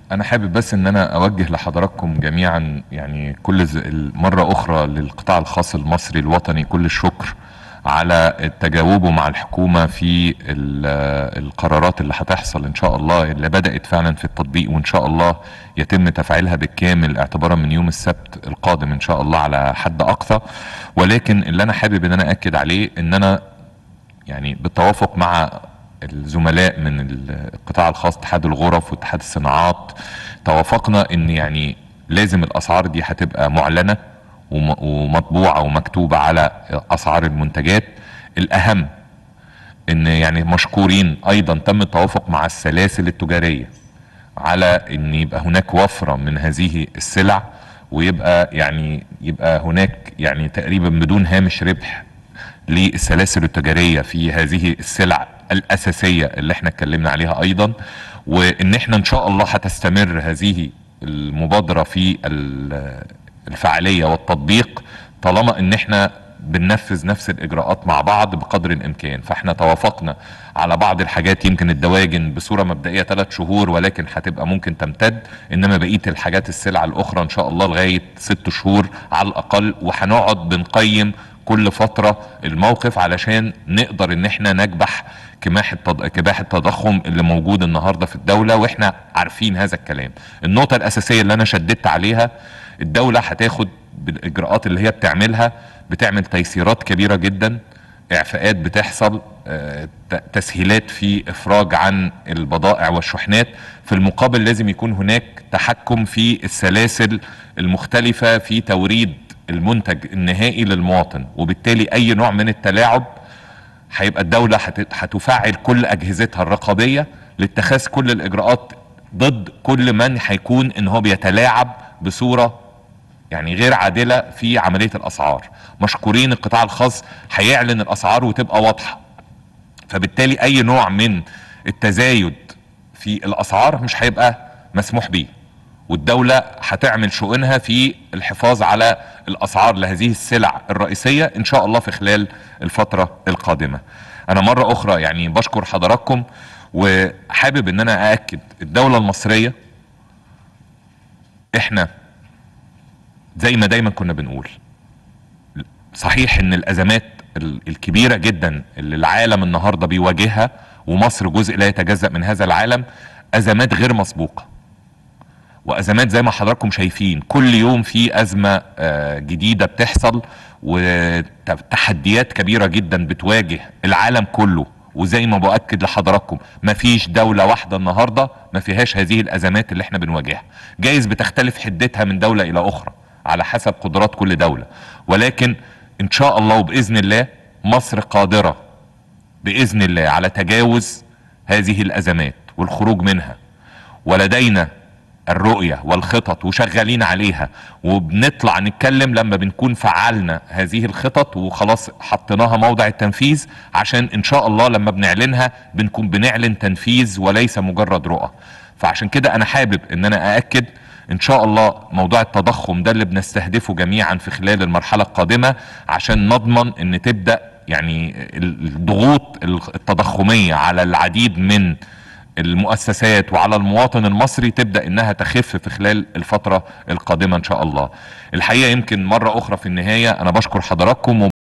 انا حابب بس ان انا اوجه لحضراتكم جميعا يعني كل مرة اخرى للقطاع الخاص المصري الوطني كل الشكر على تجاوبه مع الحكومة في القرارات اللي هتحصل ان شاء الله، اللي بدأت فعلا في التطبيق، وان شاء الله يتم تفعيلها بالكامل اعتبارا من يوم السبت القادم ان شاء الله على حد اقصى. ولكن اللي انا حابب ان انا اكد عليه ان انا يعني بالتوافق مع الزملاء من القطاع الخاص، اتحاد الغرف واتحاد الصناعات، توافقنا ان يعني لازم الاسعار دي هتبقى معلنة ومطبوعة ومكتوبة على اسعار المنتجات. الاهم ان يعني مشكورين ايضا تم التوافق مع السلاسل التجارية على ان يبقى هناك وفرة من هذه السلع، ويبقى يعني يبقى هناك يعني تقريبا بدون هامش ربح للسلاسل التجارية في هذه السلع الأساسية اللي احنا اتكلمنا عليها أيضا. وإن احنا إن شاء الله هتستمر هذه المبادرة في الفعالية والتطبيق طالما إن احنا بننفذ نفس الإجراءات مع بعض بقدر الإمكان. فاحنا توافقنا على بعض الحاجات، يمكن الدواجن بصورة مبدئية 3 شهور ولكن هتبقى ممكن تمتد، إنما بقية الحاجات السلع الأخرى إن شاء الله لغاية 6 شهور على الأقل. وهنقعد بنقيم كل فترة الموقف علشان نقدر ان احنا نكبح كباح التضخم اللي موجود النهاردة في الدولة، واحنا عارفين هذا الكلام. النقطة الاساسية اللي انا شددت عليها، الدولة هتاخد بالاجراءات اللي هي بتعملها، بتعمل تيسيرات كبيرة جدا، اعفاءات بتحصل، تسهيلات في افراج عن البضائع والشحنات. في المقابل لازم يكون هناك تحكم في السلاسل المختلفة في توريد المنتج النهائي للمواطن، وبالتالي اي نوع من التلاعب هيبقى الدولة هتفعل كل اجهزتها الرقابية لاتخاذ كل الاجراءات ضد كل من هيكون ان هو بيتلاعب بصورة يعني غير عادلة في عملية الاسعار. مشكورين القطاع الخاص هيعلن الاسعار وتبقى واضحة، فبالتالي اي نوع من التزايد في الاسعار مش هيبقى مسموح بيه، والدولة هتعمل شؤونها في الحفاظ على الاسعار لهذه السلع الرئيسية ان شاء الله في خلال الفترة القادمة. انا مرة اخرى يعني بشكر حضراتكم، وحابب ان انا اأكد الدولة المصرية احنا زي ما دايما كنا بنقول، صحيح ان الازمات الكبيرة جدا اللي العالم النهاردة بيواجهها ومصر جزء لا يتجزأ من هذا العالم، ازمات غير مسبوقة، وازمات زي ما حضراتكم شايفين كل يوم في ازمة جديدة بتحصل، وتحديات كبيرة جدا بتواجه العالم كله. وزي ما بأكد لحضراتكم مفيش دولة واحدة النهاردة ما فيهاش هذه الازمات اللي احنا بنواجهها. جايز بتختلف حدتها من دولة الى اخرى على حسب قدرات كل دولة، ولكن ان شاء الله وبإذن الله مصر قادرة بإذن الله على تجاوز هذه الازمات والخروج منها، ولدينا الرؤية والخطط وشغالين عليها، وبنطلع نتكلم لما بنكون فعلنا هذه الخطط وخلاص حطيناها موضع التنفيذ، عشان ان شاء الله لما بنعلنها بنكون بنعلن تنفيذ وليس مجرد رؤى. فعشان كده انا حابب ان انا أأكد ان شاء الله موضوع التضخم ده اللي بنستهدفه جميعا في خلال المرحلة القادمة، عشان نضمن ان تبدأ يعني الضغوط التضخمية على العديد من المؤسسات وعلى المواطن المصري تبدأ انها تخف في خلال الفترة القادمة ان شاء الله. الحقيقة يمكن مرة اخرى في النهاية انا بشكر حضراتكم.